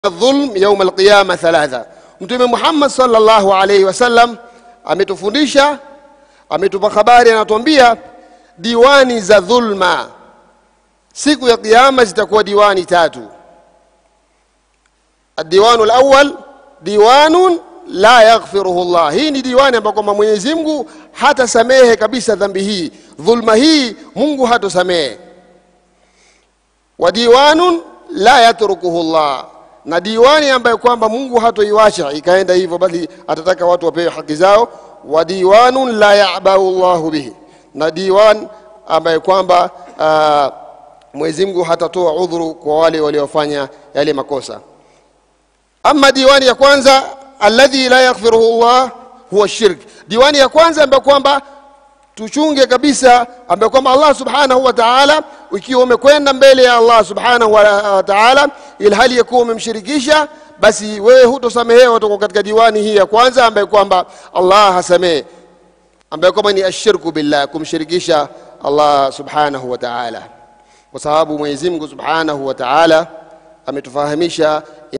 الظلم يوم القيامة ثلاثة. Mtume Muhammad sallallahu alayhi wasallam ametufundisha, ametupa habari, anatuambia diwani za dhulma siku ya kiyama zitakuwa diwani tatu. Ad-diwanu al-awwal diwanun la yaghfiruhu Allah. Hii ni diwani ambako Mwenyezi Mungu hata samehe kabisa dhambi hii, dhulma hii Mungu hatosamehe. Wa diwanun la yatrukuhu Allah, na diwani ambayo kwamba Mungu hatoiwacha ikaenda hivyo, bali atataka watu wapewe haki zao. Wa diwanun la ya'bau Allahu bihi, na diwan ambayo kwamba Mwenyezi Mungu hatatoa udhuru kwa wale waliofanya yale makosa. Ama diwani ya kwanza alladhi la yaghfiruhu Allah huwa shirk. Diwani ya kwanza ambayo kwamba tuchunge kabisa, ambayo kwamba Allah subhanahu wa ta'ala, ikiwa umekwenda mbele ya Allah subhanahu wa ta'ala ilhali yakuwa umemshirikisha, basi wewe hutosamehewa kutoka katika diwani hii ya kwanza ambayo kwamba Allah hasamehe, ambayo kwamba ni ashirku billah, kumshirikisha Allah subhanahu wa ta'ala. Kwa sababu Mwenyezi Mungu subhanahu wa ta'ala ametufahamisha